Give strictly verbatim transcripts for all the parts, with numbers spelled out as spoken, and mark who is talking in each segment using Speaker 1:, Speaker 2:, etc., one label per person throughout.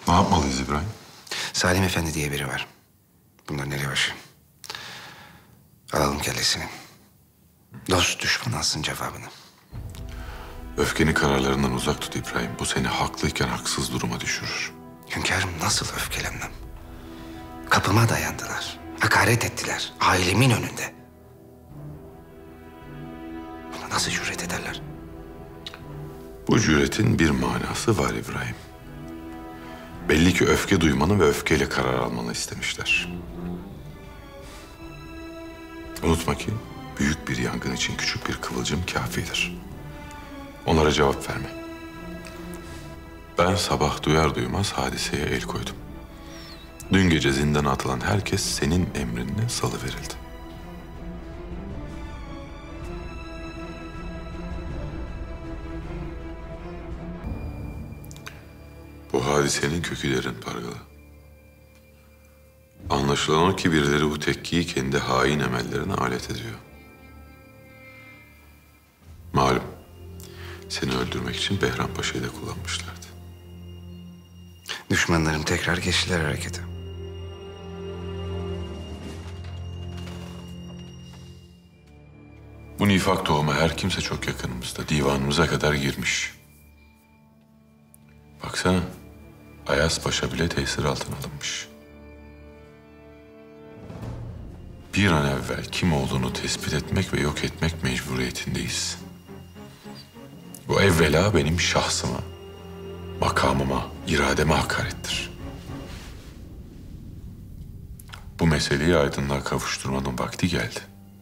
Speaker 1: Ne yapmalıyız İbrahim?
Speaker 2: Salim Efendi diye biri var. Bunların elebaşı. Alalım kellesini. Dost düşman alsın cevabını.
Speaker 1: Öfkeni kararlarından uzak tut İbrahim. Bu seni haklıyken haksız duruma düşürür.
Speaker 2: Hünkârım, nasıl öfkelenmem? Kapıma dayandılar. Hakaret ettiler. Ailemin önünde. Buna nasıl cüret ederler?
Speaker 1: Bu cüretin bir manası var İbrahim. Belli ki öfke duymanı ve öfkeyle karar almanı istemişler. Unutma ki büyük bir yangın için küçük bir kıvılcım kafidir. Onlara cevap verme. Ben sabah duyar duymaz hadiseye el koydum. Dün gece zindana atılan herkes senin emrinle salıverildi. Bu hadisenin kökü derin Pargalı. Anlaşılan o ki birileri bu tekkiyi kendi hain emellerine alet ediyor. Malum, seni öldürmek için Behram Paşa'yı da kullanmışlardı.
Speaker 2: Düşmanlarım tekrar geçtiler harekete.
Speaker 1: Bu nifak tohumu her kimse çok yakınımızda, divanımıza kadar girmiş. Baksana, Ayas Paşa bile tesir altına alınmış. Bir an evvel kim olduğunu tespit etmek ve yok etmek mecburiyetindeyiz. Bu evvela benim şahsıma, makamıma, irademe hakarettir. Bu meseleyi aydınlığa kavuşturmanın vakti geldi.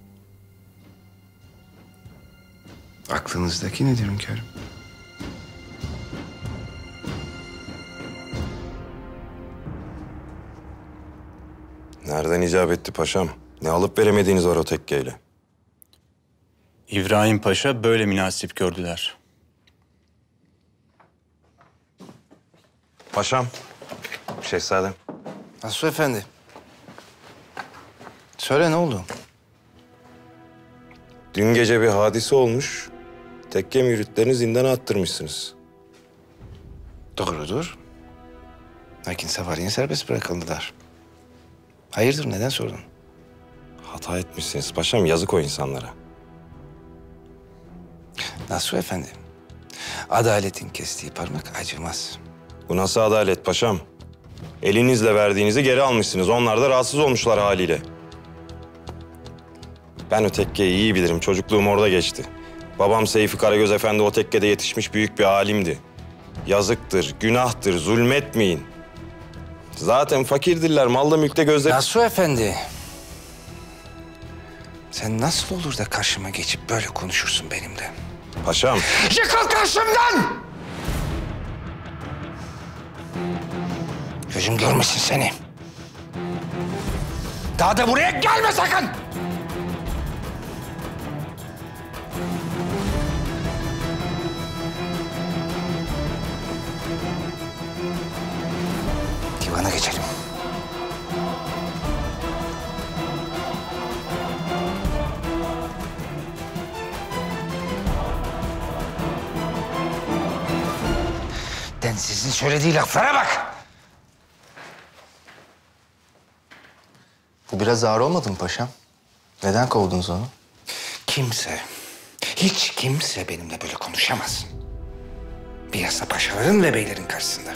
Speaker 2: Aklınızdaki nedir hünkârım?
Speaker 3: Nereden icap etti paşam? Ne alıp veremediğiniz var o tekkeyle?
Speaker 4: İbrahim Paşa böyle münasip gördüler.
Speaker 3: Paşam, şehzadem.
Speaker 2: Nasuh Efendi. Söyle, ne oldu?
Speaker 3: Dün gece bir hadise olmuş. Tekke müritlerini zindana attırmışsınız.
Speaker 2: Doğrudur. Lakin sabahleyin serbest bırakıldılar. Hayırdır, neden sordun?
Speaker 3: Hata etmişsiniz paşam, yazık o insanlara.
Speaker 2: Nasuh Efendi, adaletin kestiği parmak acımaz.
Speaker 3: Bu nasıl adalet paşam? Elinizle verdiğinizi geri almışsınız. Onlar da rahatsız olmuşlar haliyle. Ben o tekkeyi iyi bilirim. Çocukluğum orada geçti. Babam Seyfi Karagöz Efendi o tekkede yetişmiş büyük bir alimdi. Yazıktır, günahtır, zulmetmeyin. Zaten fakirdirler, malda mülkte gözleri...
Speaker 2: Nasuh Efendi, sen nasıl olur da karşıma geçip böyle konuşursun benimle?
Speaker 3: Paşam.
Speaker 2: Yıkıl karşımdan! Gözüm görmesin seni. Daha da buraya gelme sakın! Divana geçelim. Densizin söylediği laflara bak!
Speaker 5: Bu biraz ağır olmadı mı paşam? Neden kovdunuz onu?
Speaker 2: Kimse, hiç kimse benimle böyle konuşamaz. Bilhassa paşaların ve beylerin karşısında.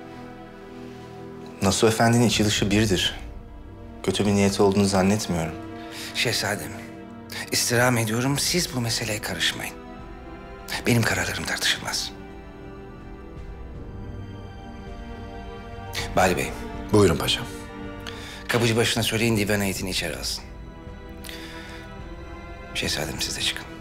Speaker 5: Nasuh Efendi'nin içi dışı birdir. Kötü bir niyeti olduğunu zannetmiyorum.
Speaker 2: Şehzadem, istirham ediyorum, siz bu meseleye karışmayın. Benim kararlarım tartışılmaz. Bali Bey,
Speaker 5: Buyurun paşam.
Speaker 2: kapıcı başına söyleyin divan heyetini içeri alsın. Şehzadem, siz de çıkın.